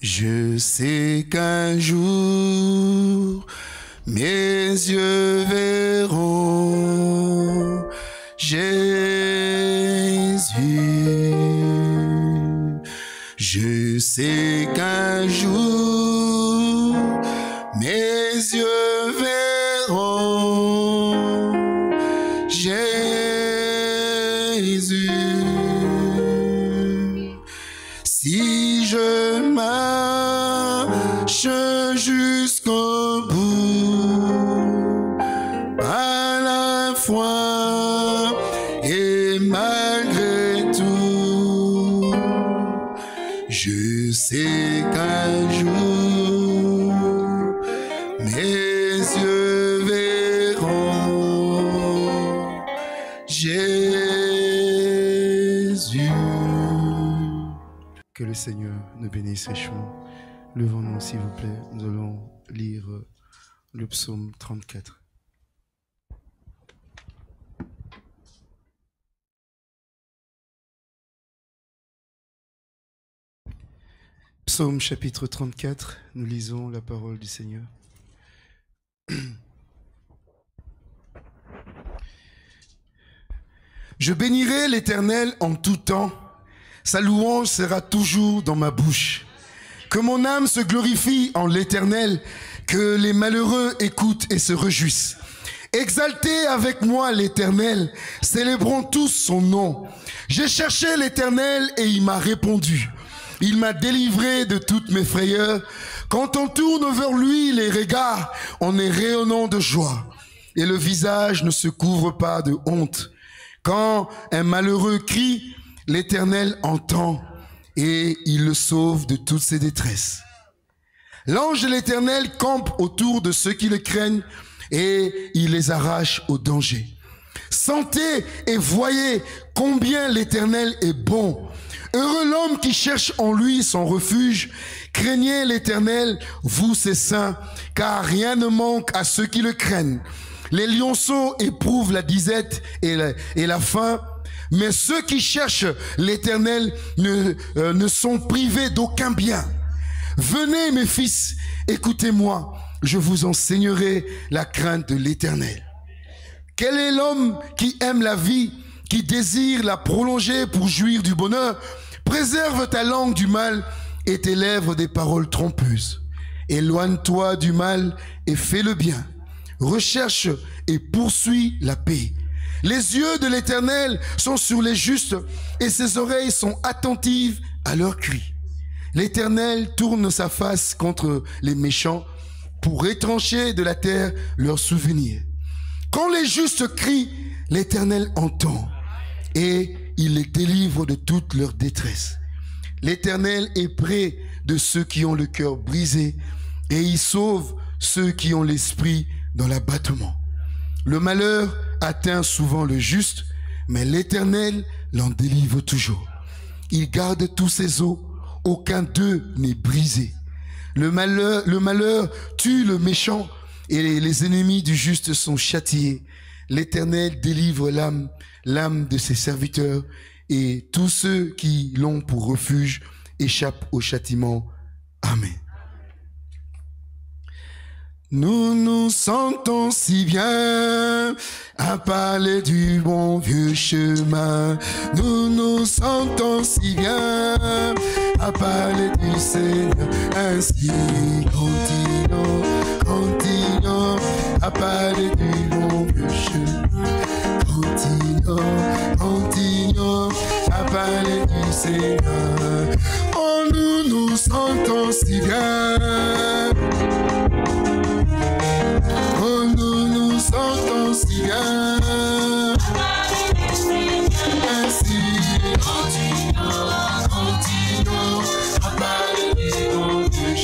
Je sais qu'un jour, mes yeux verront Jésus. Je sais qu'un jour, mes yeux verront Jésus. Si je marche jusqu'au bout, à la foi et malgré tout, je sais qu'un jour, mes yeux verront Jésus. Que le Seigneur nous bénisse richement. Levons-nous, s'il vous plaît. Nous allons lire le psaume 34. Psaume chapitre 34, nous lisons la parole du Seigneur. Je bénirai l'Éternel en tout temps. Sa louange sera toujours dans ma bouche. Que mon âme se glorifie en l'Éternel, que les malheureux écoutent et se réjouissent. Exaltez avec moi l'Éternel, célébrons tous son nom. J'ai cherché l'Éternel et il m'a répondu. Il m'a délivré de toutes mes frayeurs. Quand on tourne vers lui les regards, on est rayonnant de joie. Et le visage ne se couvre pas de honte. Quand un malheureux crie, l'Éternel entend et il le sauve de toutes ses détresses. L'ange de l'Éternel campe autour de ceux qui le craignent et il les arrache au danger. Sentez et voyez combien l'Éternel est bon. Heureux l'homme qui cherche en lui son refuge. Craignez l'Éternel, vous ses saints, car rien ne manque à ceux qui le craignent. Les lionceaux éprouvent la disette et la faim, mais ceux qui cherchent l'Éternel ne sont privés d'aucun bien. Venez mes fils, écoutez-moi, je vous enseignerai la crainte de l'Éternel. Quel est l'homme qui aime la vie, qui désire la prolonger pour jouir du bonheur? Préserve ta langue du mal et tes lèvres des paroles trompeuses. Éloigne-toi du mal et fais le bien. Recherche et poursuis la paix. Les yeux de l'Éternel sont sur les justes et ses oreilles sont attentives à leurs cris. L'Éternel tourne sa face contre les méchants pour retrancher de la terre leurs souvenirs. Quand les justes crient, l'Éternel entend et il les délivre de toute leur détresse. L'Éternel est près de ceux qui ont le cœur brisé et il sauve ceux qui ont l'esprit dans l'abattement. Le malheur atteint souvent le juste, mais l'Éternel l'en délivre toujours. Il garde tous ses os, aucun d'eux n'est brisé. Le malheur tue le méchant et les ennemis du juste sont châtiés. L'Éternel délivre l'âme de ses serviteurs et tous ceux qui l'ont pour refuge échappent au châtiment. Amen. Nous nous sentons si bien à parler du bon vieux chemin. Nous nous sentons si bien à parler du Seigneur. Ainsi continuons à parler du bon vieux chemin. Continuons à parler du Seigneur. Oh, nous nous sentons si bien. Oh, nous nous sentons si bien. Ainsi, continuons à parler du bon Dieu.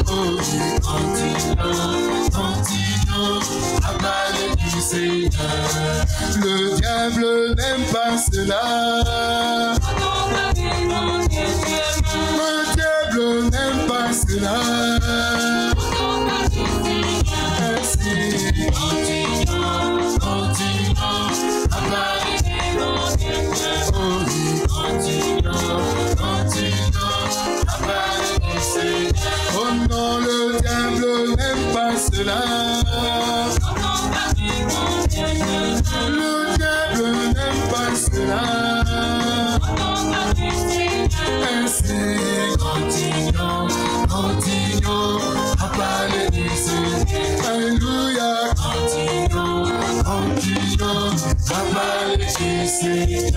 Continuons à parler du Seigneur. Le diable n'aime pas cela. Le diable n'aime pas cela. Continuons à parler du bon Dieu. Continuons à parler du Seigneur. cela. Le diable n'aime pas cela. Ainsi, continuons, continuons à parler du Seigneur. Alléluia. Continuons, continuons à parler du Seigneur.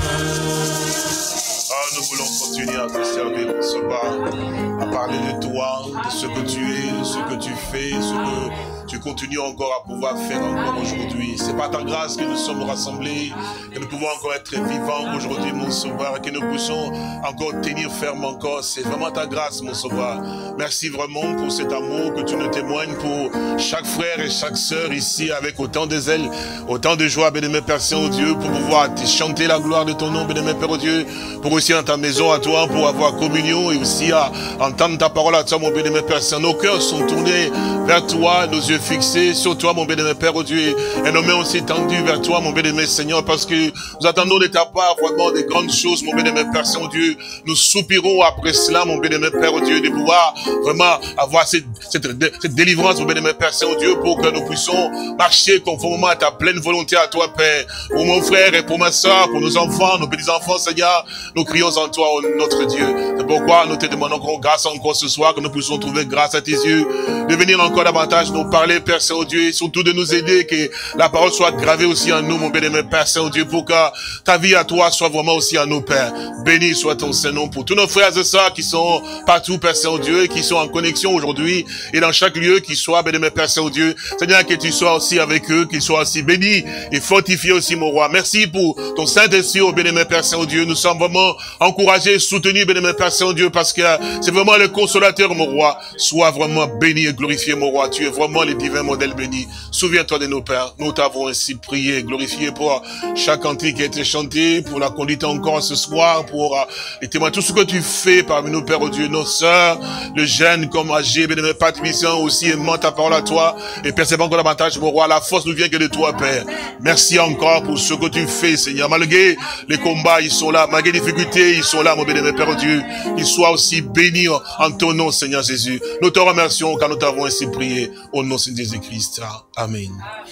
Nous voulons continuer à te servir, Sauveur, à parler de toi, de ce que tu es, ce que tu fais, ce que tu continues encore à pouvoir faire encore aujourd'hui. C'est par ta grâce que nous sommes rassemblés, que nous pouvons encore être vivants aujourd'hui, mon Sauveur, que nous puissions encore tenir ferme encore. C'est vraiment ta grâce, mon Sauveur. Merci vraiment pour cet amour que tu nous témoignes pour chaque frère et chaque sœur ici avec autant de zèle, autant de joie, béni Père Saint-Dieu, pour pouvoir te chanter la gloire de ton nom, béni Père Dieu, pour aussi dans ta maison à toi, pour avoir communion et aussi à entendre ta parole à toi, mon béni Père Saint. Nos cœurs sont tournés vers toi, nos yeux fixés sur toi, mon béni Père Dieu, et nos mains aussi tendues vers toi, mon béni Seigneur, parce que nous attendons de ta part vraiment des grandes choses, mon béni Père Saint-Dieu. Nous soupirons après cela, mon béni Père Dieu, de pouvoir vraiment avoir cette délivrance, mon béni Père Saint-Dieu, pour que nous puissions marcher conformément à ta pleine volonté à toi, Père. Pour mon frère et pour ma soeur, pour nos enfants, nos petits-enfants, Seigneur, nous crions en toi, oh, notre Dieu. C'est pourquoi nous te demandons encore grâce encore ce soir, que nous puissions trouver grâce à tes yeux, de venir encore davantage nous parler, Père Saint-Dieu, et surtout de nous aider, que la parole soit gravée aussi en nous, mon béni Père Saint-Dieu, pour que ta vie à toi soit vraiment aussi en nous, Père. Béni soit ton Saint-Nom pour tous nos frères et sœurs qui sont partout, Père Saint-Dieu, et qui sont en connexion aujourd'hui, et dans chaque lieu, qui soit, béni Père Saint-Dieu. Seigneur, que tu sois aussi avec eux, qu'ils soient aussi bénis et fortifiés aussi, mon roi. Merci pour ton Saint-Esprit, oh béni Père Saint-Dieu. Nous sommes vraiment encouragés, soutenus, béni Père Saint-Dieu, parce que c'est vraiment le consolateur, mon roi. Sois vraiment béni et glorifié, mon roi. Tu es vraiment le divin modèle béni. Souviens-toi de nos pères. Nous t'avons ainsi prié et glorifié pour chaque cantique qui a été chanté, pour la conduite encore ce soir, pour les témoins, tout ce que tu fais parmi nous, Père Dieu, nos sœurs, le jeune comme âgé, béni Père Tibissant, aussi aimant ta parole à toi, et percevant encore davantage, mon roi. La force nous vient que de toi, Père. Merci encore pour ce que tu fais, Seigneur. Malgré les combats, ils sont là. Malgré les difficultés, ils sont là, mon béni Père Dieu. Qu'ils soient aussi bénis en ton nom, Seigneur Jésus. Nous te remercions car nous t'avons ainsi prié au nom de Jésus-Christ. Amen.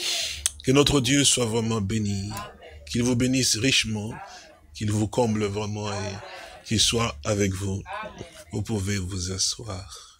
Que notre Dieu soit vraiment béni. Qu'il vous bénisse richement. Qu'il vous comble vraiment et qu'il soit avec vous. Vous pouvez vous asseoir.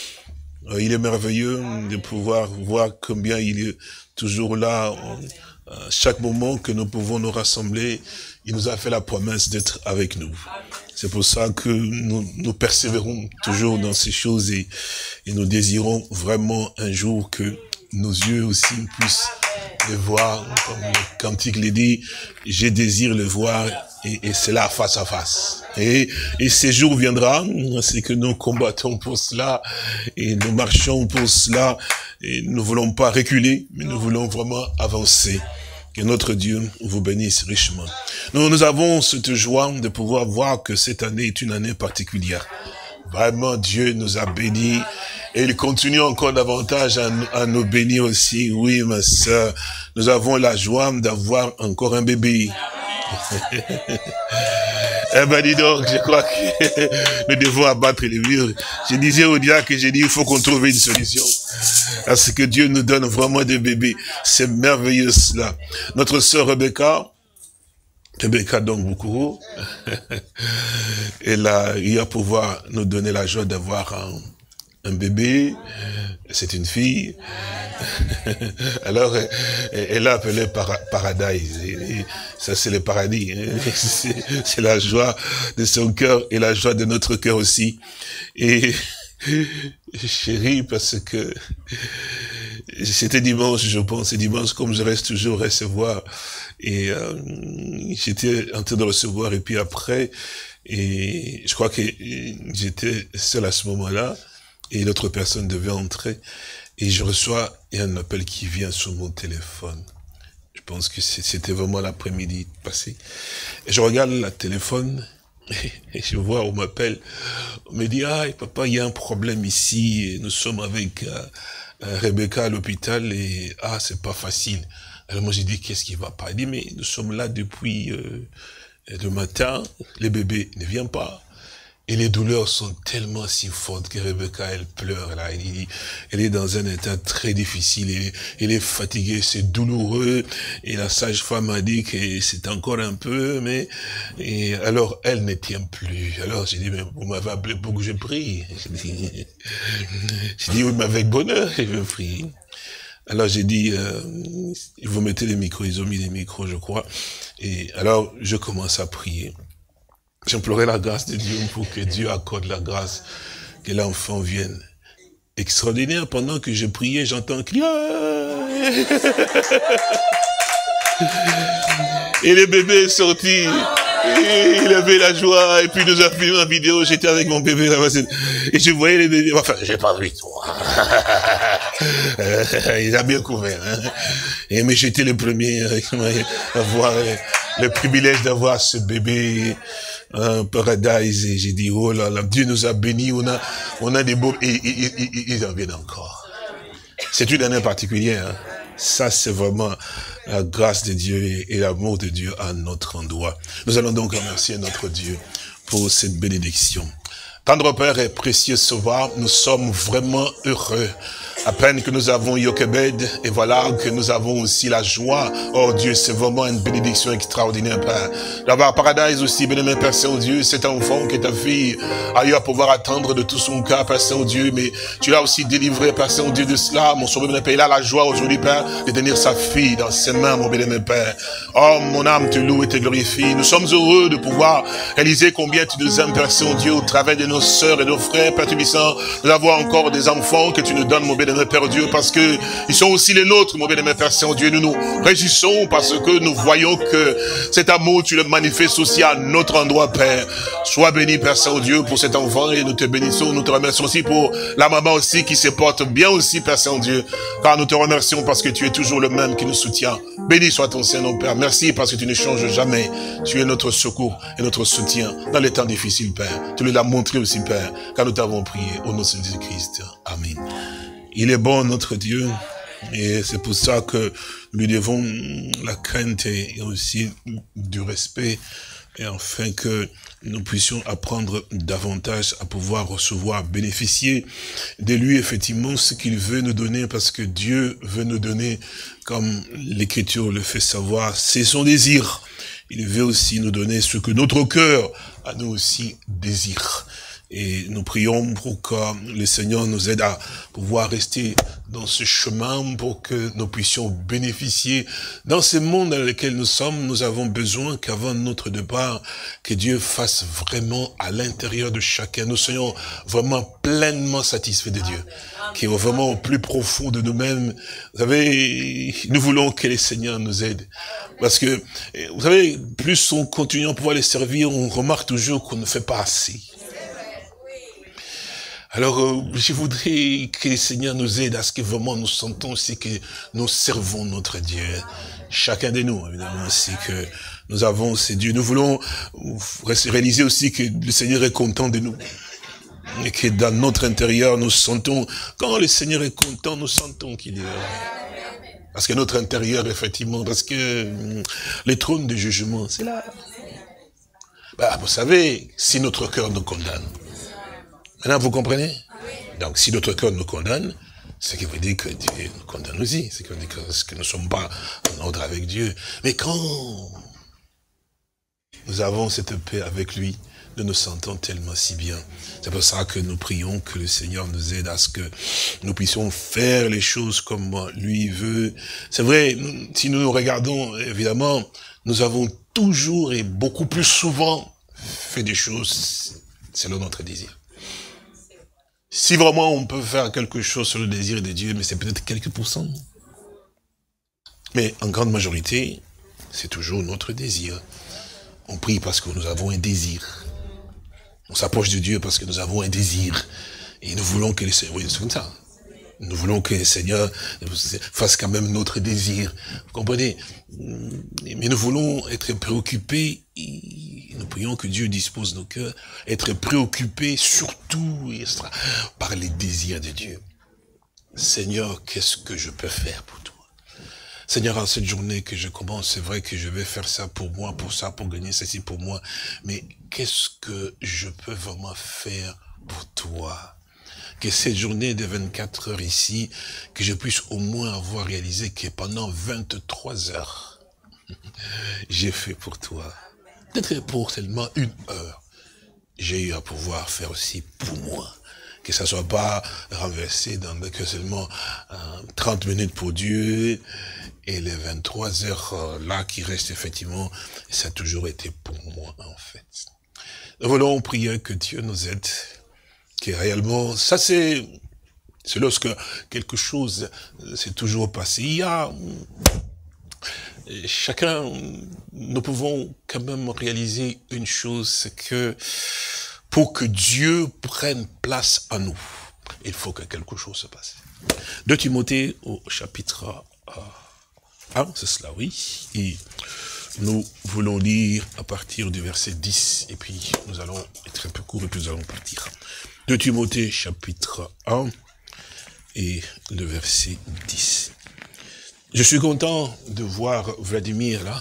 Il est merveilleux de pouvoir voir combien il est toujours là. À chaque moment que nous pouvons nous rassembler, il nous a fait la promesse d'être avec nous. C'est pour ça que nous persévérons toujours dans ces choses et nous désirons vraiment un jour que nos yeux aussi puissent le voir. Comme le cantique le dit, je désire le voir et c'est là face à face. Et ce jour viendra, c'est que nous combattons pour cela et nous marchons pour cela et nous ne voulons pas reculer, mais nous voulons vraiment avancer. Que notre Dieu vous bénisse richement. Nous avons cette joie de pouvoir voir que cette année est une année particulière. Vraiment, Dieu nous a bénis et il continue encore davantage à nous bénir aussi. Oui, ma sœur, nous avons la joie d'avoir encore un bébé. Eh ben dis donc, je crois que nous devons abattre les murs. Je disais au diacre que j'ai dit il faut qu'on trouve une solution. Parce que Dieu nous donne vraiment des bébés. C'est merveilleux cela. Notre sœur Rebecca donc beaucoup, elle a eu à pouvoir nous donner la joie d'avoir un bébé. C'est une fille. Alors, elle a appelé Paradise. Et ça, c'est le paradis. C'est la joie de son cœur et la joie de notre cœur aussi. Et chérie, parce que c'était dimanche, je pense, et dimanche, comme je reste toujours recevoir. Et j'étais en train de recevoir, et puis après, et je crois que j'étais seul à ce moment-là, et l'autre personne devait entrer, et je reçois un appel qui vient sur mon téléphone. Je pense que c'était vraiment l'après-midi passé. Et je regarde le téléphone, et je vois, on m'appelle, on me dit, ah, papa, il y a un problème ici, et nous sommes avec Rebecca à l'hôpital, et ah, c'est pas facile. Alors moi j'ai dit, qu'est-ce qui va pas? Il dit, mais nous sommes là depuis le matin, le bébé ne vient pas. Et les douleurs sont tellement si fortes que Rebecca, elle pleure là. Elle est dans un état très difficile. Elle est fatiguée, c'est douloureux. Et la sage-femme a dit que c'est encore un peu, mais... Et alors, elle ne tient plus. Alors, j'ai dit, mais vous m'avez appelé pour que je prie. J'ai dit, oui, mais avec bonheur, je veux prier. Alors, j'ai dit, vous mettez les micros, ils ont mis les micros, je crois. Et alors, je commence à prier. J'implorais la grâce de Dieu pour que Dieu accorde la grâce, que l'enfant vienne. Extraordinaire, pendant que je priais, j'entends crier. Et le bébé est sorti. Et il avait la joie. Et puis nous avons filmé une vidéo. J'étais avec mon bébé là-bas. Et je voyais les bébés. Enfin, j'ai pas vu toi. Il a bien couvert. Hein. Et mais j'étais le premier à avoir le privilège d'avoir ce bébé. Un paradise, et j'ai dit, oh là là, Dieu nous a bénis, on a des beaux, et ils en viennent encore. C'est une année particulière, hein. Ça, c'est vraiment la grâce de Dieu et l'amour de Dieu à notre endroit. Nous allons donc remercier notre Dieu pour cette bénédiction. Tendre Père et précieux Sauveur, nous sommes vraiment heureux. À peine que nous avons Yokebed, et voilà que nous avons aussi la joie. Oh Dieu, c'est vraiment une bénédiction extraordinaire, Père. D'avoir Paradise aussi, bien-aimé Père Saint-Dieu, cet enfant que ta fille a eu à pouvoir attendre de tout son cœur, Père Saint-Dieu, mais tu l'as aussi délivré, Père Saint-Dieu, de cela, mon sauveur, bien-aimé Père. Il a la joie aujourd'hui, Père, de tenir sa fille dans ses mains, mon bien-aimé Père. Oh, mon âme te loue et te glorifie. Nous sommes heureux de pouvoir réaliser combien tu nous aimes, Père Saint-Dieu, au travers de nos sœurs et nos frères, Père Tubissant. Nous avons encore des enfants que tu nous donnes, mon bien-aimé Père Dieu, parce que ils sont aussi les nôtres, mon bien-aimé Père Saint-Dieu. Nous nous réjouissons parce que nous voyons que cet amour, tu le manifestes aussi à notre endroit, Père. Sois béni, Père Saint-Dieu, pour cet enfant, et nous te bénissons, nous te remercions aussi pour la maman aussi qui se porte bien aussi, Père Saint-Dieu, car nous te remercions parce que tu es toujours le même qui nous soutient. Béni soit ton Saint-Nom, Père. Merci parce que tu ne changes jamais. Tu es notre secours et notre soutien dans les temps difficiles, Père. Tu nous l'as montré aussi, Père, car nous t'avons prié au nom de Jésus-Christ. Amen. Il est bon, notre Dieu, et c'est pour ça que nous lui devons la crainte et aussi du respect, et afin que nous puissions apprendre davantage à pouvoir recevoir, bénéficier de lui, effectivement, ce qu'il veut nous donner, parce que Dieu veut nous donner, comme l'Écriture le fait savoir, c'est son désir. Il veut aussi nous donner ce que notre cœur a nous aussi désire. Et nous prions pour que le Seigneur nous aide à pouvoir rester dans ce chemin pour que nous puissions bénéficier. Dans ce monde dans lequel nous sommes, nous avons besoin qu'avant notre départ, que Dieu fasse vraiment à l'intérieur de chacun, nous soyons vraiment pleinement satisfaits de Dieu. Qui est vraiment au plus profond de nous-mêmes. Vous savez, nous voulons que le Seigneur nous aide. Parce que, vous savez, plus on continue à pouvoir les servir, on remarque toujours qu'on ne fait pas assez. Alors, je voudrais que le Seigneur nous aide à ce que vraiment nous sentons aussi que nous servons notre Dieu. Chacun de nous, évidemment, c'est que nous avons ces dieux. Nous voulons réaliser aussi que le Seigneur est content de nous. Et que dans notre intérieur, nous sentons, quand le Seigneur est content, nous sentons qu'il est là. Parce que notre intérieur, effectivement, parce que les trônes de jugement, c'est là. Bah, vous savez, si notre cœur nous condamne, maintenant, vous comprenez? Donc, si notre cœur nous condamne, ce qui veut dire que Dieu nous condamne aussi. Ce qui veut dire que nous ne sommes pas en ordre avec Dieu. Mais quand nous avons cette paix avec lui, nous nous sentons tellement si bien. C'est pour ça que nous prions que le Seigneur nous aide à ce que nous puissions faire les choses comme lui veut. C'est vrai, si nous nous regardons, évidemment, nous avons toujours et beaucoup plus souvent fait des choses selon notre désir. Si vraiment on peut faire quelque chose sur le désir de Dieu, mais c'est peut-être quelques pourcents. Mais en grande majorité, c'est toujours notre désir. On prie parce que nous avons un désir. On s'approche de Dieu parce que nous avons un désir. Et nous voulons que le Seigneur, oui, c'est comme ça. Nous voulons que le Seigneur fasse quand même notre désir. Vous comprenez? Mais nous voulons être préoccupés. Nous prions que Dieu dispose nos cœurs. Être préoccupés surtout par les désirs de Dieu. Seigneur, qu'est-ce que je peux faire pour toi? Seigneur, en cette journée que je commence, c'est vrai que je vais faire ça pour moi, pour ça, pour gagner ceci pour moi. Mais qu'est-ce que je peux vraiment faire pour toi? Que cette journée de 24 heures ici, que je puisse au moins avoir réalisé que pendant 23 heures, j'ai fait pour toi. Peut-être pour seulement 1 heure, j'ai eu à pouvoir faire aussi pour moi. Que ça soit pas renversé dans que seulement 30 minutes pour Dieu et les 23 heures là qui restent effectivement, ça a toujours été pour moi en fait. Nous voulons prier que Dieu nous aide, que réellement, ça c'est lorsque quelque chose s'est toujours passé. Il y a chacun, nous pouvons quand même réaliser une chose, c'est que pour que Dieu prenne place en nous, il faut que quelque chose se passe. 2 Timothée au chapitre 1, c'est cela, oui. Et nous voulons lire à partir du verset 10, et puis nous allons être un peu court et puis nous allons partir. 2 Timothée chapitre 1 et le verset 10. Je suis content de voir Vladimir là.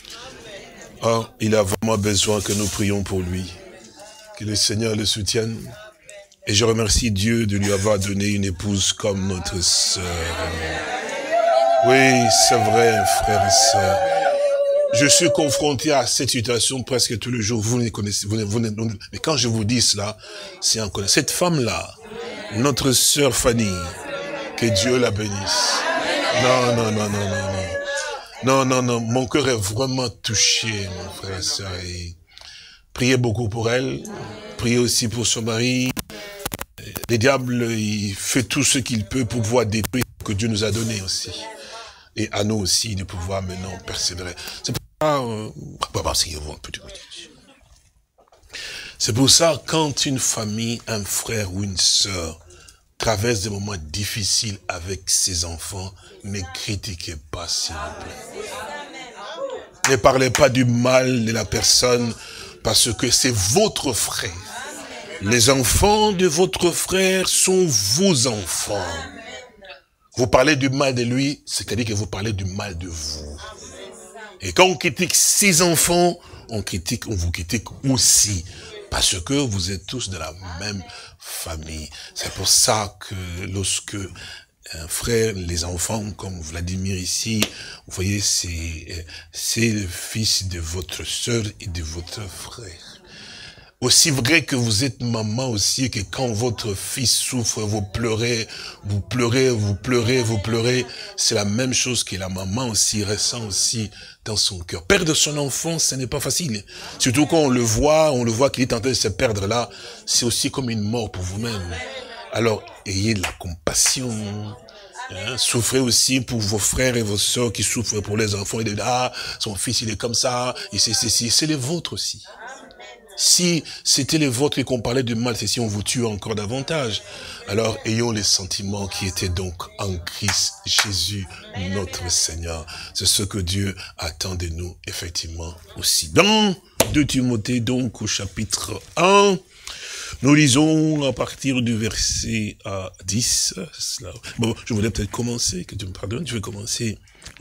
Il a vraiment besoin que nous prions pour lui. Que le Seigneur le soutienne. Et je remercie Dieu de lui avoir donné une épouse comme notre sœur. Oui, c'est vrai, frère et sœur. Je suis confronté à cette situation presque tous les jours. Vous ne connaissez, mais quand je vous dis cela, c'est en connaissance. Cette femme-là, notre sœur Fanny, que Dieu la bénisse. Non, non, non, non, non, non. Non, non, non, mon cœur est vraiment touché, mon frère et sœur. Et priez beaucoup pour elle. Priez aussi pour son mari. Le diable, il fait tout ce qu'il peut pour pouvoir détruire ce que Dieu nous a donné aussi. Et à nous aussi de pouvoir maintenant persévérer. C'est pour ça, quand une famille, un frère ou une sœur traverse des moments difficiles avec ses enfants, ne critiquez pas, s'il vous plaît. Ne parlez pas du mal de la personne, parce que c'est votre frère. Les enfants de votre frère sont vos enfants. Vous parlez du mal de lui, c'est-à-dire que vous parlez du mal de vous. Et quand on critique ses enfants, on vous critique aussi. Parce que vous êtes tous de la même famille. C'est pour ça que lorsque un frère, les enfants, comme Vladimir ici, vous voyez, c'est le fils de votre sœur et de votre frère. Aussi vrai que vous êtes maman aussi, que quand votre fils souffre, vous pleurez, vous pleurez, vous pleurez, vous pleurez. C'est la même chose que la maman aussi ressent aussi dans son cœur. Perdre son enfant, ce n'est pas facile. Surtout quand on le voit qu'il est en train de se perdre là, c'est aussi comme une mort pour vous-même. Alors, ayez de la compassion. Souffrez aussi pour vos frères et vos sœurs qui souffrent pour les enfants. Et son fils, il est comme ça, et c'est les vôtres aussi. Si c'était les vôtres et qu'on parlait de mal, c'est si on vous tue encore davantage. Alors, ayons les sentiments qui étaient donc en Christ Jésus, notre Seigneur. C'est ce que Dieu attend de nous, effectivement, aussi. Dans 2 Timothée, donc, au chapitre 1, nous lisons à partir du verset 10. Bon, je voulais peut-être commencer, que tu me pardonnes, je vais commencer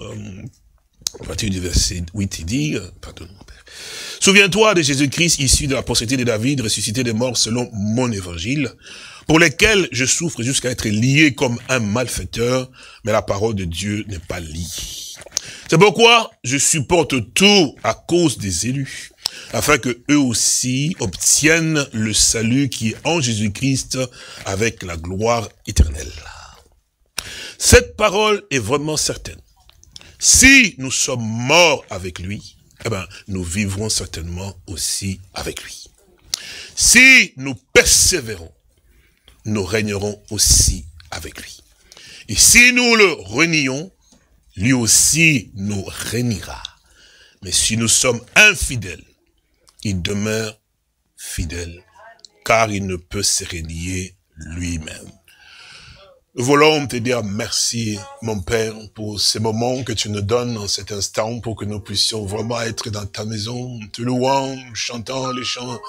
à partir du verset 8, il dit, pardonne mon Père. Souviens-toi de Jésus-Christ, issu de la postérité de David, ressuscité des morts selon mon évangile, pour lesquels je souffre jusqu'à être lié comme un malfaiteur, mais la parole de Dieu n'est pas liée. C'est pourquoi je supporte tout à cause des élus, afin que eux aussi obtiennent le salut qui est en Jésus-Christ avec la gloire éternelle. Cette parole est vraiment certaine. Si nous sommes morts avec lui, eh ben, nous vivrons certainement aussi avec lui. Si nous persévérons, nous régnerons aussi avec lui. Et si nous le renions, lui aussi nous régnera. Mais si nous sommes infidèles, il demeure fidèle, car il ne peut se renier lui-même. Nous voulons te dire merci, mon Père, pour ces moments que tu nous donnes en cet instant, pour que nous puissions vraiment être dans ta maison, te louant, chantant les chants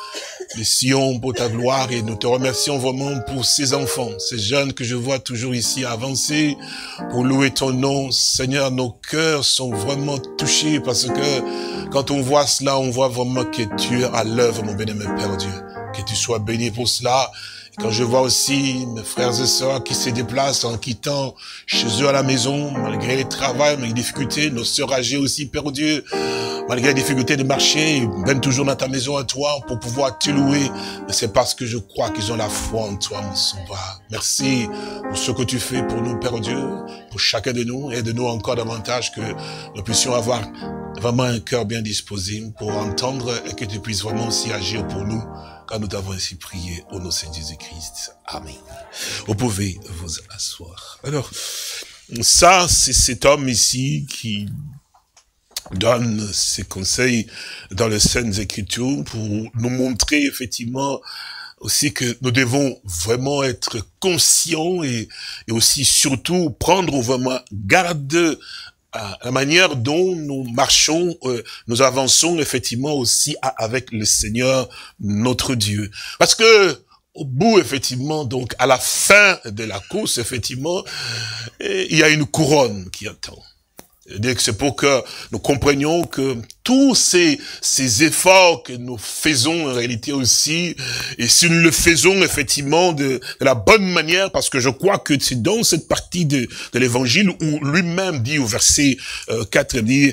les sillons pour ta gloire et nous te remercions vraiment pour ces enfants, ces jeunes que je vois toujours ici avancer pour louer ton nom. Seigneur, nos cœurs sont vraiment touchés parce que quand on voit cela, on voit vraiment que tu es à l'œuvre, mon bien-aimé Père Dieu. Que tu sois béni pour cela. Quand je vois aussi mes frères et sœurs qui se déplacent en quittant chez eux à la maison, malgré les travails, malgré les difficultés, nos sœurs âgées aussi, Père Dieu, malgré les difficultés de marcher, ils viennent toujours dans ta maison à toi pour pouvoir te louer. Mais c'est parce que je crois qu'ils ont la foi en toi, mon sauveur. Merci pour ce que tu fais pour nous, Père Dieu, pour chacun de nous. Aide-nous encore davantage que nous puissions avoir vraiment un cœur bien disposé pour entendre et que tu puisses vraiment aussi agir pour nous. Quand nous t'avons ainsi prié au nom de Jésus-Christ. Amen. Vous pouvez vous asseoir. Alors, ça, c'est cet homme ici qui donne ses conseils dans les Saintes Écritures pour nous montrer effectivement aussi que nous devons vraiment être conscients et aussi surtout prendre vraiment garde à la manière dont nous marchons, nous avançons effectivement aussi avec le Seigneur, notre Dieu. Parce que, au bout, effectivement, donc, à la fin de la course, effectivement, il y a une couronne qui attend. C'est-à-dire que c'est pour que nous comprenions que tous ces efforts que nous faisons en réalité aussi, et si nous le faisons effectivement de la bonne manière, parce que je crois que c'est dans cette partie de l'évangile où lui-même dit au verset 4,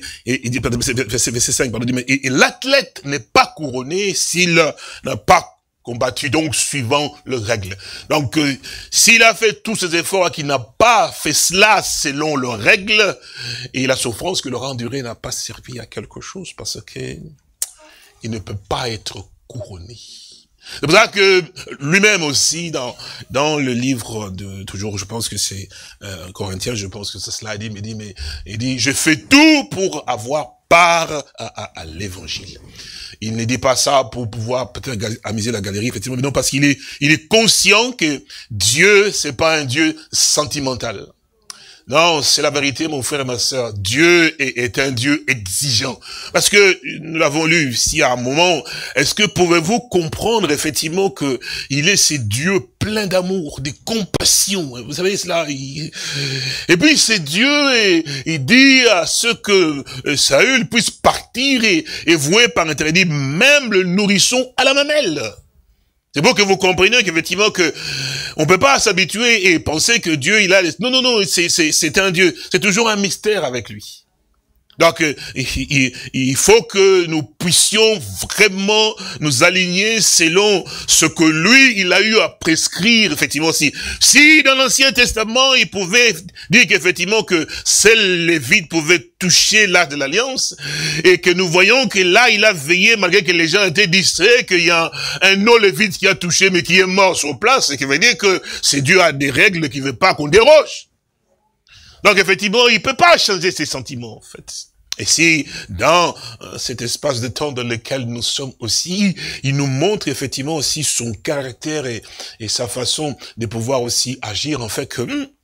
verset 5, pardon, et l'athlète n'est pas couronné s'il n'a pas combattu, donc suivant les règles. Donc, s'il a fait tous ces efforts et qu'il n'a pas fait cela selon leurs règles, et la souffrance que l'aura endurée n'a pas servi à quelque chose, parce que il ne peut pas être couronné. C'est pour ça que lui-même aussi, dans le livre de, toujours, je pense que c'est Corinthiens, je pense que c'est cela, il dit, je fais tout pour avoir part à l'évangile. Il ne dit pas ça pour pouvoir peut-être amuser la galerie, effectivement, mais non, parce qu'il est conscient que Dieu, c'est pas un Dieu sentimental. Non, c'est la vérité, mon frère et ma sœur. Dieu est un Dieu exigeant. Parce que, nous l'avons lu ici à un moment, est-ce que pouvez-vous comprendre effectivement que il est ce Dieu plein d'amour, de compassion. Vous savez cela. Et puis c'est Dieu et il dit à ceux que Saül puisse partir et vouer par interdit même le nourrisson à la mamelle. C'est pour que vous compreniez qu'effectivement que on peut pas s'habituer et penser que Dieu il a non, c'est un Dieu, c'est toujours un mystère avec lui. Donc il faut que nous puissions vraiment nous aligner selon ce que lui il a eu à prescrire effectivement. Si dans l'Ancien Testament il pouvait dire qu'effectivement que seuls les Lévites pouvaient toucher l'arche de l'Alliance, et que nous voyons que là il a veillé malgré que les gens étaient distraits, qu'il y a un non-Lévite qui a touché mais qui est mort sur place, ce qui veut dire que c'est Dieu a des règles qui veut pas qu'on déroge. Donc effectivement, il peut pas changer ses sentiments, en fait. Et si, dans cet espace de temps dans lequel nous sommes aussi, il nous montre effectivement aussi son caractère et sa façon de pouvoir aussi agir, en fait, que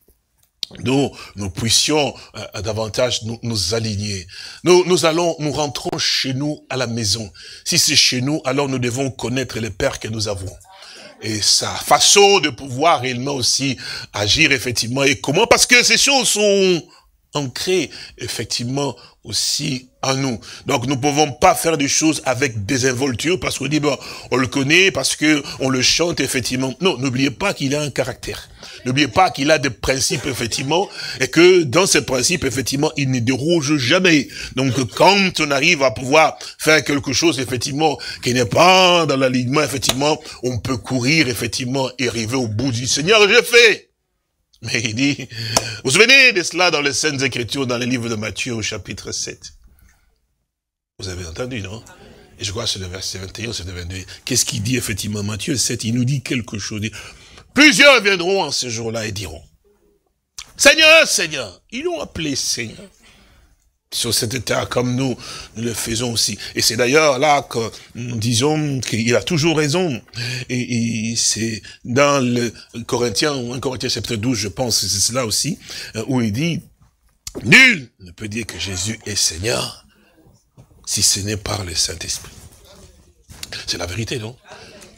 nous puissions davantage nous aligner. Nous rentrons chez nous à la maison. Si c'est chez nous, alors nous devons connaître le Père que nous avons. Et sa façon de pouvoir réellement aussi agir effectivement. Et comment? Parce que ces choses sont ancrées effectivement aussi en nous. Donc nous ne pouvons pas faire des choses avec désinvolture parce qu'on dit bon, on le connaît, parce que on le chante effectivement. Non, n'oubliez pas qu'il a un caractère. N'oubliez pas qu'il a des principes effectivement et que dans ces principes effectivement il ne déroge jamais. Donc quand on arrive à pouvoir faire quelque chose effectivement qui n'est pas dans l'alignement effectivement, on peut courir effectivement et arriver au bout du Seigneur, j'ai fait. Mais il dit, vous vous souvenez de cela dans les Saintes Écritures, dans le livre de Matthieu au chapitre 7. Vous avez entendu, non? Et je crois que c'est le verset 21, c'est le 22. Qu'est-ce qu'il dit effectivement, Matthieu 7? Il nous dit quelque chose. Il dit, plusieurs viendront en ce jour-là et diront, Seigneur, Seigneur. Ils l'ont appelé Seigneur. Sur cet état, comme nous le faisons aussi. Et c'est d'ailleurs là que nous disons qu'il a toujours raison. Et c'est dans le Corinthiens, 1 Corinthiens chapitre 12, je pense, c'est cela aussi, où il dit, nul ne peut dire que Jésus est Seigneur si ce n'est par le Saint-Esprit. C'est la vérité, non?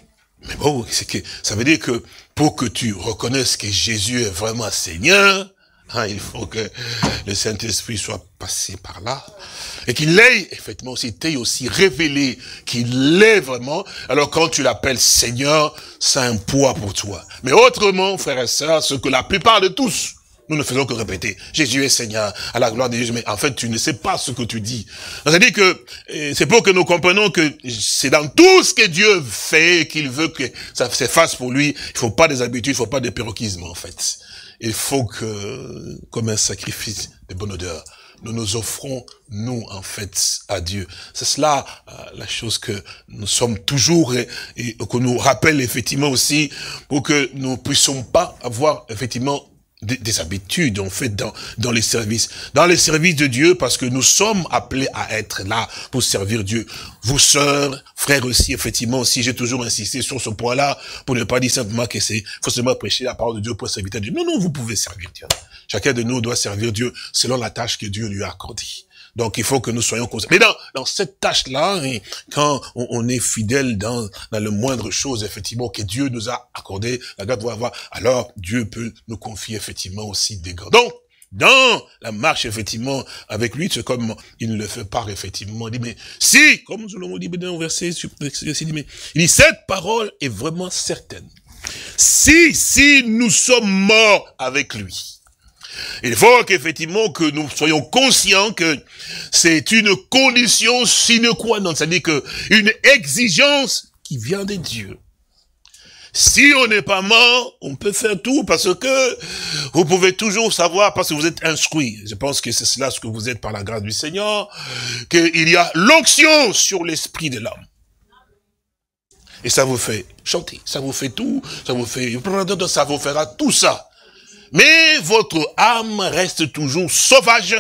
Mais bon, c'est que ça veut dire que pour que tu reconnaisses que Jésus est vraiment Seigneur, hein, il faut que le Saint-Esprit soit passé par là. Et qu'il l'ait, effectivement, aussi, t'ait aussi révélé qu'il l'est vraiment. Alors quand tu l'appelles Seigneur, ça a un poids pour toi. Mais autrement, frères et sœurs, ce que la plupart de tous, nous ne faisons que répéter, Jésus est Seigneur, à la gloire de Jésus, mais en fait, tu ne sais pas ce que tu dis. C'est-à-dire que, c'est pour que nous comprenions que c'est dans tout ce que Dieu fait, qu'il veut que ça s'efface pour lui, il faut pas des habitudes, il faut pas des perroquismes, en fait. Il faut que, comme un sacrifice de bonne odeur, nous nous offrons, nous, en fait, à Dieu. C'est cela, la chose que nous sommes toujours, et qu'on nous rappelle, effectivement, aussi, pour que nous ne puissions pas avoir, effectivement, des habitudes, en fait, dans les services. Dans les services de Dieu, parce que nous sommes appelés à être là pour servir Dieu. Vous, sœurs, frères aussi, effectivement, aussi, j'ai toujours insisté sur ce point-là, pour ne pas dire simplement que c'est forcément prêcher la parole de Dieu pour servir Dieu. Non, non, vous pouvez servir Dieu. Chacun de nous doit servir Dieu selon la tâche que Dieu lui a accordée. Donc, il faut que nous soyons conscients. Mais dans cette tâche-là, quand on est fidèle dans le moindre chose, effectivement, que Dieu nous a accordé, la grâce de voir, alors Dieu peut nous confier, effectivement, aussi des grâces. Donc, dans la marche, effectivement, avec lui, c'est comme il ne le fait pas, effectivement. Il dit, mais si, comme nous l'avons dit dans le verset, il dit, cette parole est vraiment certaine. Si nous sommes morts avec lui. Il faut qu'effectivement que nous soyons conscients que c'est une condition sine qua non, c'est-à-dire que une exigence qui vient de Dieu. Si on n'est pas mort, on peut faire tout parce que vous pouvez toujours savoir, parce que vous êtes instruits. Je pense que c'est cela ce que vous êtes par la grâce du Seigneur, qu'il y a l'onction sur l'esprit de l'homme. Et ça vous fait chanter, ça vous fait tout, ça vous fera tout ça. Mais votre âme reste toujours sauvage.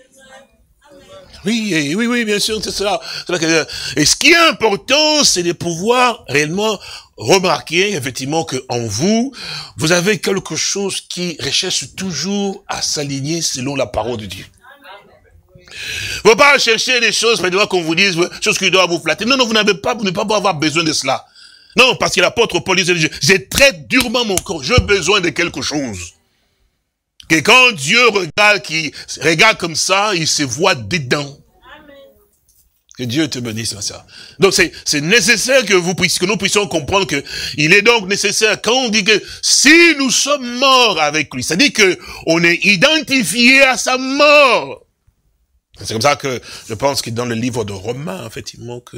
Oui, bien sûr, c'est cela. Et ce qui est important, c'est de pouvoir réellement remarquer, effectivement, qu'en vous, vous avez quelque chose qui recherche toujours à s'aligner selon la parole de Dieu. Vous ne pouvez pas chercher des choses, maintenant qu'on vous dise, choses qui doivent vous flatter. Non, vous n'avez pas, vous ne pouvez pas avoir besoin de cela. Non, parce que l'apôtre Paul disait, j'ai très durement mon corps, j'ai besoin de quelque chose. Que quand Dieu regarde comme ça, il se voit dedans. Que Dieu te bénisse, ça. Donc c'est nécessaire que nous puissions comprendre que il est donc nécessaire quand on dit que si nous sommes morts avec lui, c'est-à-dire que on est identifié à sa mort. C'est comme ça que je pense que dans le livre de Romains, effectivement, que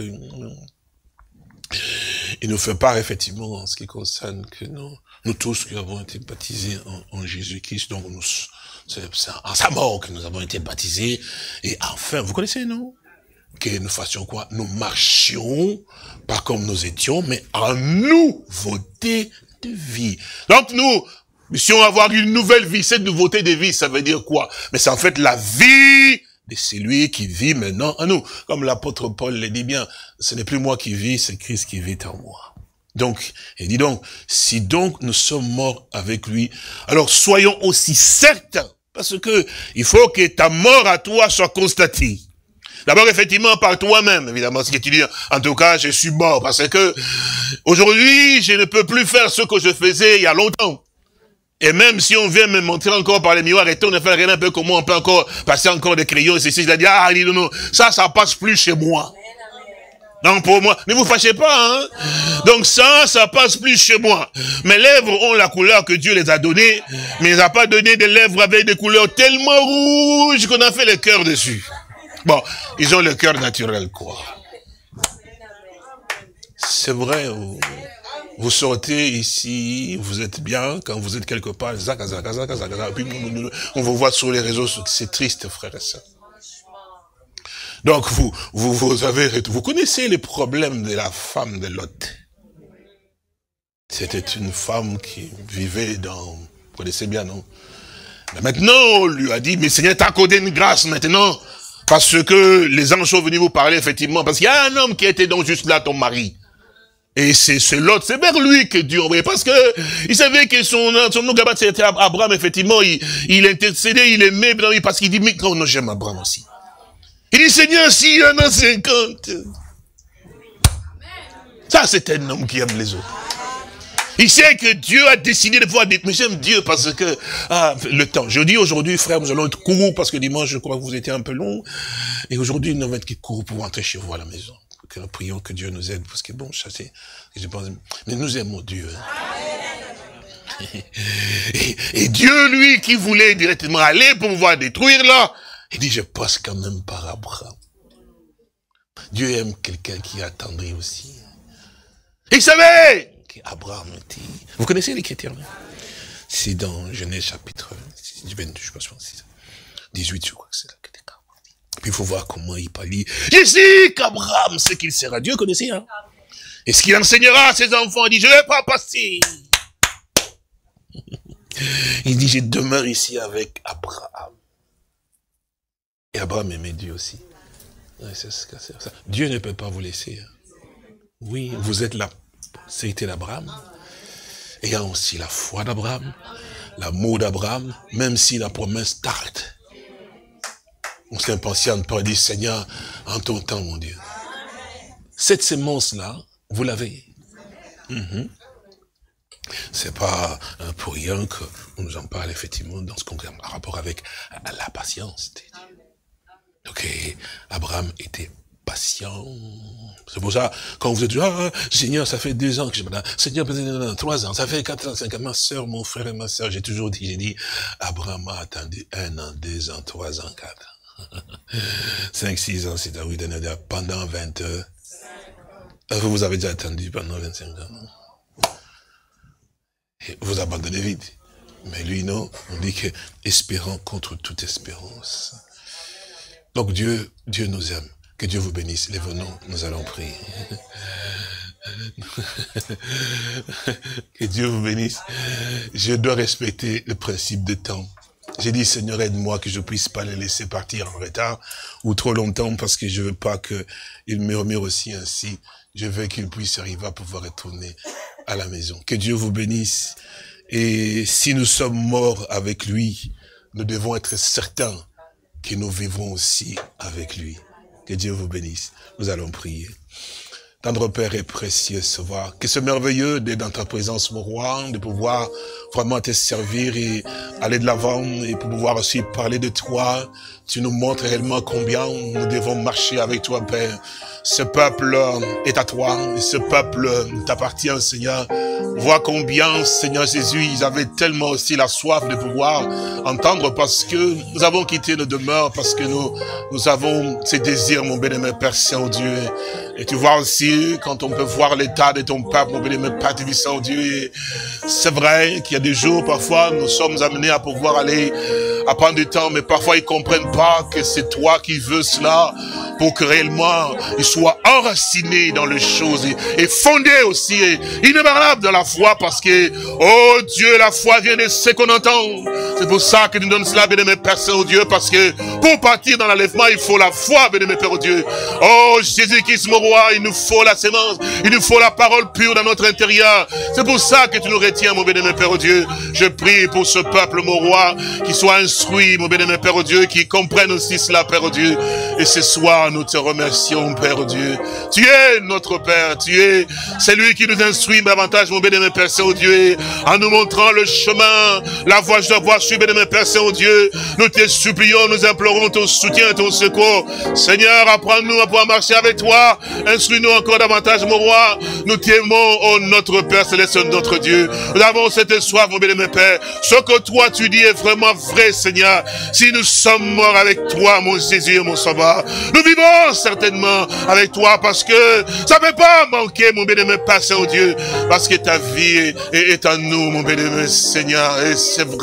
il nous fait part, effectivement, en ce qui concerne que nous tous qui avons été baptisés en Jésus-Christ, donc c'est en sa mort que nous avons été baptisés. Et enfin, vous connaissez, non? Que nous fassions quoi? Nous marchions, pas comme nous étions, mais en nouveauté de vie. Donc nous puissions avoir une nouvelle vie. Cette nouveauté de vie, ça veut dire quoi? Mais c'est en fait la vie de celui qui vit maintenant en nous. Comme l'apôtre Paul le dit bien, ce n'est plus moi qui vis, c'est Christ qui vit en moi. Donc, il dit donc, si donc nous sommes morts avec lui, alors soyons aussi certains, parce que il faut que ta mort à toi soit constatée. D'abord, effectivement, par toi-même, évidemment, ce que tu dis, en tout cas, je suis mort, parce que aujourd'hui, je ne peux plus faire ce que je faisais il y a longtemps. Et même si on vient me montrer encore par les miroirs, et on ne fait rien un peu comme moi, on peut encore passer encore des crayons, et ceci, je dis, ah, non, ça passe plus chez moi. Non, pour moi, ne vous fâchez pas, hein. Donc ça passe plus chez moi. Mes lèvres ont la couleur que Dieu les a données, mais il n'a pas donné des lèvres avec des couleurs tellement rouges qu'on a fait le cœur dessus. Bon, ils ont le cœur naturel, quoi. C'est vrai, vous sortez ici, vous êtes bien, quand vous êtes quelque part, puis on vous voit sur les réseaux, c'est triste, frère et sœur. Donc, vous connaissez les problèmes de la femme de Lot. C'était une femme qui vivait vous connaissez bien, non? Mais maintenant, on lui a dit, mais Seigneur, t'as accordé une grâce maintenant, parce que les anges sont venus vous parler, effectivement, parce qu'il y a un homme qui était donc juste là, ton mari. Et c'est Lot, c'est vers lui que Dieu envoyait, parce que il savait que son nom Gabat, c'était Abraham, effectivement, il intercédait, il aimait, parce qu'il dit, mais non, j'aime Abraham aussi. Il dit, Seigneur, s'il y en a 50. Ça, c'est un homme qui aime les autres. Il sait que Dieu a décidé de pouvoir dire, mais j'aime Dieu parce que, le temps. Je dis aujourd'hui, frère, nous allons être courts parce que dimanche, je crois que vous étiez un peu long. Et aujourd'hui, nous allons être courts pour rentrer chez vous à la maison. Que nous prions que Dieu nous aide parce que bon, ça c'est, je pense, mais nous aimons Dieu. Hein. Et Dieu, lui, qui voulait directement aller pour pouvoir détruire là, il dit, je passe quand même par Abraham. Dieu aime quelqu'un qui attendrit aussi. Il savait qu'Abraham était... Vous connaissez l'Écriture, non? C'est dans Genèse chapitre 22, je pense, 18, je crois que c'est là. Puis il faut voir comment il parle. Je sais qu'Abraham, ce qu'il sera. Dieu connaissait, hein? Et ce qu'il enseignera à ses enfants, il dit, je ne vais pas passer. Il dit, je demeure ici avec Abraham. Et Abraham aimait Dieu aussi. Ouais, c'est ça. Dieu ne peut pas vous laisser. Oui, vous êtes là. C'était d'Abraham. Et il y a aussi la foi d'Abraham, l'amour d'Abraham, même si la promesse tarde. On s'impatiente pour dire, Seigneur, en ton temps, mon Dieu. Cette semence-là, vous l'avez. C'est pas pour rien qu'on nous en parle effectivement dans ce qu'on a en rapport avec la patience. Donc, Abraham était patient. C'est pour ça, quand vous êtes Seigneur, ça fait 2 ans que je me dis, Seigneur, 3 ans, ça fait 4 ans, 5 ans, ma soeur, mon frère et ma soeur, j'ai dit, Abraham a attendu 1 an, 2 ans, 3 ans, 4 ans. 5, 6 ans, c'est à vous donner pendant 20 heures. Vous avez déjà attendu pendant 25 ans. Et vous abandonnez vite. Mais lui, non, on dit que espérant contre toute espérance. Donc Dieu nous aime. Que Dieu vous bénisse. Lève-nous, nous allons prier. Que Dieu vous bénisse. Je dois respecter le principe de temps. J'ai dit, Seigneur, aide-moi que je puisse pas les laisser partir en retard ou trop longtemps parce que je veux pas qu'ils murmurent aussi ainsi. Je veux qu'ils puissent arriver à pouvoir retourner à la maison. Que Dieu vous bénisse. Et si nous sommes morts avec lui, nous devons être certains que nous vivrons aussi avec lui. Que Dieu vous bénisse. Nous allons prier. Tendre Père et précieux Sauveur, que c'est merveilleux d'être dans ta présence, mon roi, de pouvoir vraiment te servir et aller de l'avant et pour pouvoir aussi parler de toi. Tu nous montres réellement combien nous devons marcher avec toi, Père. Ce peuple est à toi, et ce peuple t'appartient, Seigneur. Vois combien, Seigneur Jésus, ils avaient tellement aussi la soif de pouvoir entendre parce que nous avons quitté nos demeures, parce que nous avons ces désirs, mon bien-aimé Père Saint-Dieu. Et tu vois aussi, quand on peut voir l'état de ton peuple, mon bien-aimé Père Saint-Dieu, c'est vrai qu'il y a des jours, parfois, nous sommes amenés à pouvoir aller à prendre du temps, mais parfois ils comprennent pas que c'est toi qui veux cela pour que réellement ils soient enracinés dans les choses et fondés aussi et inébranlables dans la foi parce que, oh Dieu, la foi vient de ce qu'on entend. C'est pour ça que nous donnons cela, bien-aimé Père Saint-Dieu, parce que pour partir dans l'enlèvement, il faut la foi, bien-aimé Père Dieu. Oh Jésus-Christ, mon roi, il nous faut la sémence, il nous faut la parole pure dans notre intérieur. C'est pour ça que tu nous retiens, mon bien-aimé Père Dieu. Je prie pour ce peuple, mon roi, qui soit instruit, mon bien-aimé Père Dieu, qui comprenne aussi cela, Père Dieu. Et ce soir, nous te remercions, Père Dieu. Tu es notre Père, tu es celui qui nous instruit davantage, mon bien-aimé Père Saint-Dieu, en nous montrant le chemin, la voie je dois voir, je suis bien-aimé Père Saint-Dieu. Nous te supplions, nous implorons ton soutien et ton secours. Seigneur, apprends-nous à pouvoir marcher avec toi. Instruis-nous encore davantage, mon roi. Nous t'aimons, oh notre Père Céleste, notre Dieu. Nous avons cette soif, mon bien-aimé Père. Ce que toi tu dis est vraiment vrai, Seigneur. Si nous sommes morts avec toi, mon Jésus et mon Sauveur, nous vivons certainement avec toi parce que ça ne peut pas manquer, mon bien-aimé Père Saint-Dieu, parce que ta vie est en nous, mon bien-aimé Seigneur. Et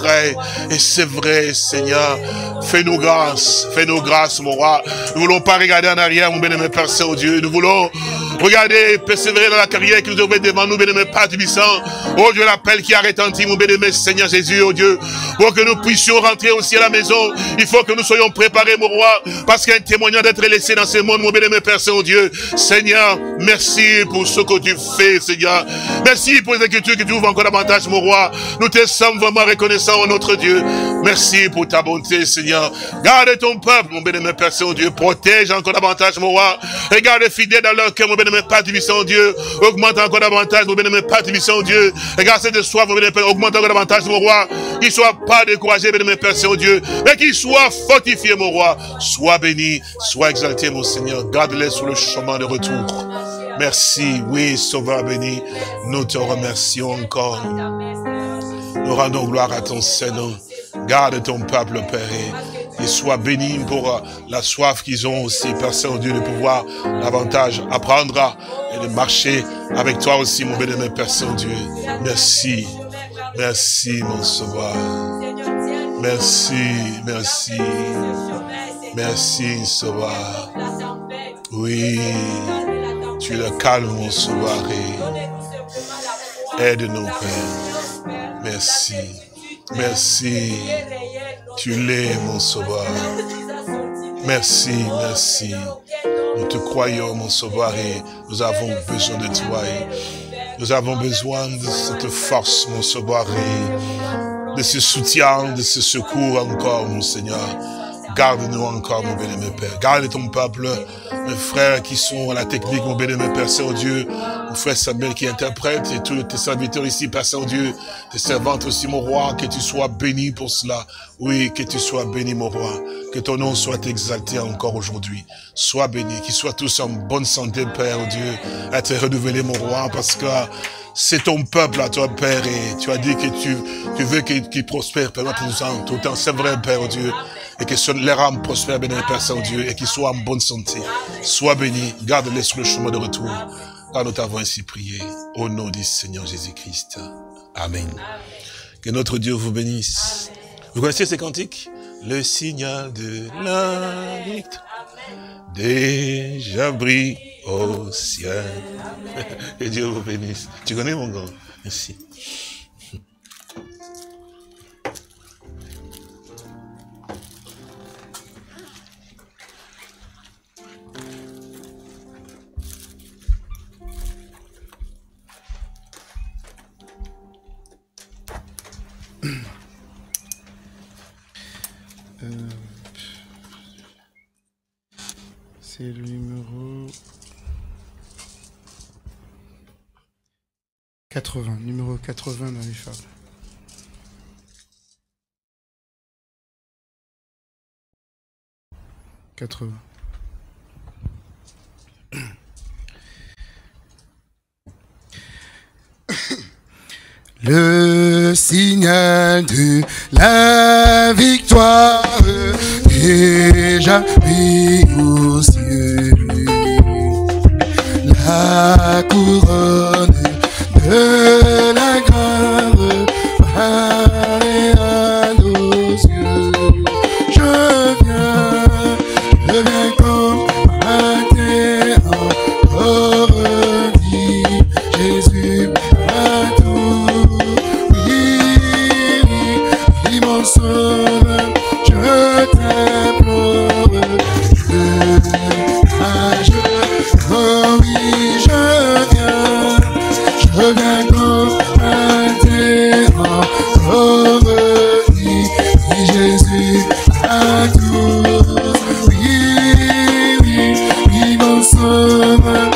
c'est vrai, Seigneur. Fais-nous grâce, mon roi. Nous ne voulons pas regarder en arrière, mon bien-aimé Père Saint-Dieu. Nous voulons regarder et persévérer dans la carrière qui nous ouvre devant nous, bien-aimé Père Tubissant. Oh Dieu, l'appel qui a retenti, mon bien-aimé Seigneur Jésus, oh Dieu, pour que nous puissions rentrer aussi à la maison. Il faut que nous soyons préparés, mon roi, parce qu'il y a un témoignage d'être laissé dans ce monde, mon bien-aimé Père Saint-Dieu. Seigneur, merci pour ce que tu fais, Seigneur. Merci pour les écritures que tu ouvres encore davantage, mon roi. Nous te sommes vraiment reconnaissants, notre Dieu. Merci pour ta bonté, Seigneur. Garde ton peuple, mon bien-aimé Père Saint-Dieu. Protège encore davantage, mon roi. Regarde les fidèles dans leur cœur, mon bien-aimé bien-aimé Père Tibissant Dieu. Augmente encore davantage, mon bien-aimé Père Tibissant Dieu. Regarde cette soif, mon bien-aimé Père, augmente encore davantage, mon roi. Qu'il ne soit pas découragé, bien-aimé Père Saint-Dieu, mais qu'il soit fortifié, mon roi. Sois béni, sois exalté, mon Seigneur. Garde-les sur le chemin de retour. Merci, oui, Sauveur béni. Nous te remercions encore. Nous rendons gloire à ton Seigneur. Garde ton peuple, Père, et sois béni pour la soif qu'ils ont aussi, Père Saint-Dieu, de pouvoir davantage apprendre et de marcher avec toi aussi, mon béni, Père Saint-Dieu. Merci. Merci, mon Sauveur. Merci, merci. Merci, Sauveur. Oui, tu es le calme, mon Sauveur, et aide-nous, Père. Merci. Merci. Tu l'es, mon Sauveur. Merci, merci. Nous te croyons, mon Sauveur, et nous avons besoin de toi. Et nous avons besoin de cette force, mon Sauveur, et de ce soutien, de ce secours encore, mon Seigneur. Garde-nous encore, mon béni, mon Père. Garde ton peuple, mes frères qui sont à la technique, mon béni, mon Père Saint-Dieu. Mon frère Samuel qui interprète et tous tes serviteurs ici, Père Saint-Dieu. Tes servantes aussi, mon roi, que tu sois béni pour cela. Oui, que tu sois béni, mon roi. Que ton nom soit exalté encore aujourd'hui. Sois béni, qu'ils soient tous en bonne santé, Père Dieu. Être renouvelé, mon roi, parce que c'est ton peuple à toi, Père, et tu as dit que tu veux qu'il prospère, Père, tout le temps. C'est vrai, Père Dieu. Et que leur âme prospère, béni, Père Saint-Dieu, et qu'ils soient en bonne santé. Sois béni, garde-les sur le chemin de retour. Car nous t'avons ainsi prié, au nom du Seigneur Jésus-Christ. Amen. Que notre Dieu vous bénisse. Vous connaissez ces cantiques? Le signal de la victoire déjà brille au ciel. Que Dieu vous bénisse. Tu connais, mon grand? Merci. C'est le numéro 80, numéro 80 dans les fables. Le signal de la victoire déjà pris au ciel, la couronne de la grave paraît à nos yeux. Je viens comme un terre encore dit, Jésus a tout. Oui, mon sauveur, je t'implore, oh oui, je viens comme un terre revenu, oui, Jésus a tout. Oui, mon sauveur,